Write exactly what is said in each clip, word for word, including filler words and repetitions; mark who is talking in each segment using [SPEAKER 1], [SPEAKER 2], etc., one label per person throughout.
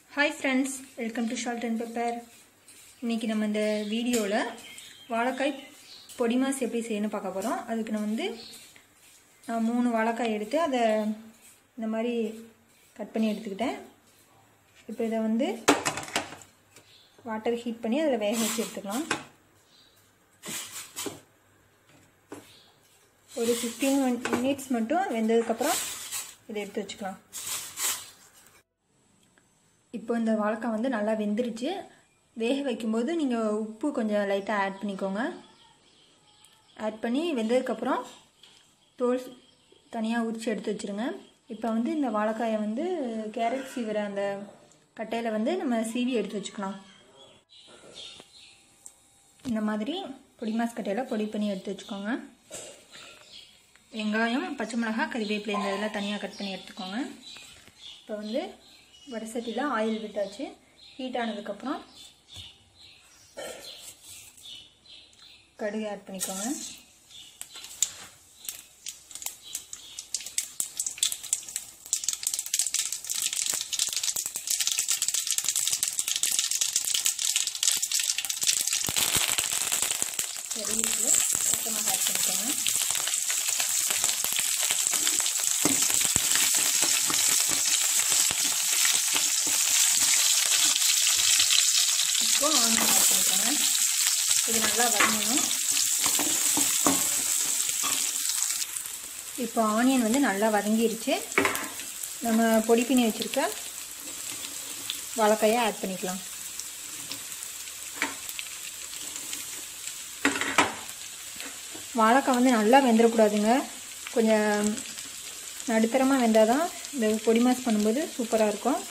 [SPEAKER 1] Hi friends, welcome to Salt and Pepper. இன்னைக்கு நம்ம இந்த வீடியோல வாழைக்காய் பொடி மாஸ் எப்படி செய்யணும் பார்க்க போறோம். அதுக்கு நான் வந்து நான் மூணு வாழைக்காய் எடுத்து அதை இந்த மாதிரி கட் பண்ணி எடுத்துக்கிட்டேன். இப்போ இதை வந்து வாட்டர் ஹீட் பண்ணி அதில் வேக வச்சு எடுத்துக்கலாம். ஒரு ஃபிஃப்டீன் மினிட்ஸ் மட்டும் வெந்ததுக்கப்புறம் இதை எடுத்து வச்சுக்கலாம். இப்போ இந்த வாழைக்காய் வந்து நல்லா வெந்துருச்சு. வேக வைக்கும்போது நீங்கள் உப்பு கொஞ்சம் லைட்டாக ஆட் பண்ணிக்கோங்க. ஆட் பண்ணி வெந்ததுக்கப்புறம் தோல் தனியாக உரித்து எடுத்து வச்சுருங்க. இப்போ வந்து இந்த வாழைக்காயை வந்து கேரட் சீவிர அந்த கட்டையில் வந்து நம்ம சீவி எடுத்து வச்சுக்கலாம். இந்த மாதிரி பொடி மாஸ் கட்டையில் பொடி பண்ணி எடுத்து வச்சுக்கோங்க. வெங்காயம், பச்சை மிளகாய், கறிவேப்பிலை இந்த இதெல்லாம் தனியாக கட் பண்ணி எடுத்துக்கோங்க. இப்போ வந்து வடசட்டியில் ஆயில் விட்டாச்சு. ஹீட் ஆனதுக்கப்புறம் கடுகு ஆட் பண்ணிக்கோங்க. கறிவேப்பிலை, பச்சை மிளகாய் ஆட் பண்ணிக்கோங்க. இப்போ ஆனியன் ஆட் பண்ணிக்கோங்க. இது நல்லா வதங்கணும். இப்போ ஆனியன் வந்து நல்லா வதங்கிருச்சு. நம்ம பொடி பண்ணி வச்சுருக்க வாழைக்காயை ஆட் பண்ணிக்கலாம். வாழைக்காய் வந்து நல்லா வெந்துடக்கூடாதுங்க. கொஞ்சம் நடுத்தரமாக வெந்தால் தான் இந்த பொடி மாஸ் பண்ணும்போது சூப்பராக இருக்கும்.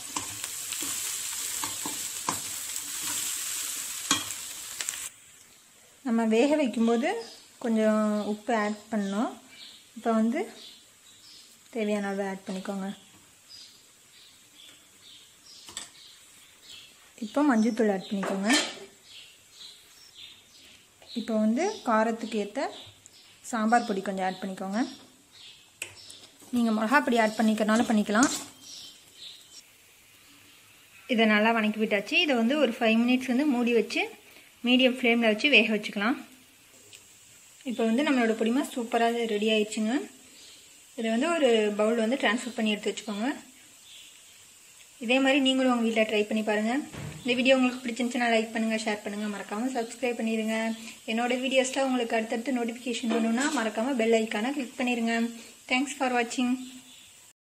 [SPEAKER 1] நம்ம வேக வைக்கும்போது கொஞ்சம் உப்பு ஆட் பண்ணோம். இப்போ வந்து தேவையான அளவு ஆட் பண்ணிக்கோங்க. இப்போ மஞ்சள்தூள் ஆட் பண்ணிக்கோங்க. இப்போ வந்து காரத்துக்கு ஏற்ற சாம்பார் பொடி கொஞ்சம் ஆட் பண்ணிக்கோங்க. நீங்கள் மிளகா பொடி ஆட் பண்ணிக்கிறனால பண்ணிக்கலாம். இதை நல்லா வணக்கி விட்டாச்சு. இதை வந்து ஒரு ஃபைவ் மினிட்ஸ் வந்து மூடி வச்சு மீடியம் ஃப்ளேமில் வச்சு வேக வச்சுக்கலாம். இப்போ வந்து நம்மளோட பொடி மாஸ் சூப்பராக ரெடி ஆயிடுச்சுங்க. இதை வந்து ஒரு பவுல் வந்து ட்ரான்ஸ்ஃபர் பண்ணி எடுத்து வச்சுக்கோங்க. இதே மாதிரி நீங்களும் உங்கள் வீட்டில் ட்ரை பண்ணி பாருங்கள். இந்த வீடியோ உங்களுக்கு பிடிச்சிருந்துச்சுன்னா லைக் பண்ணுங்கள், ஷேர் பண்ணுங்கள், மறக்காமல் சப்ஸ்கிரைப் பண்ணிடுங்க. என்னோடய வீடியோஸில் உங்களுக்கு அடுத்தடுத்து நோட்டிஃபிகேஷன் வேணும்னா மறக்காமல் பெல் ஐக்கானை கிளிக் பண்ணிடுங்க. தேங்க்ஸ் ஃபார் வாட்சிங்.